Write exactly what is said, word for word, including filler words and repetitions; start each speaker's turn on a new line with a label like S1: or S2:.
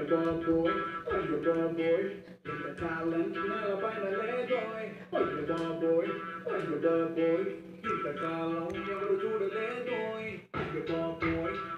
S1: bad boy, I'm your bad boy. Get the talent, never find a lead boy. I'm your bad boy, I'm your bad boy. Get the talent, never do the lead boy. I'm your bad boy.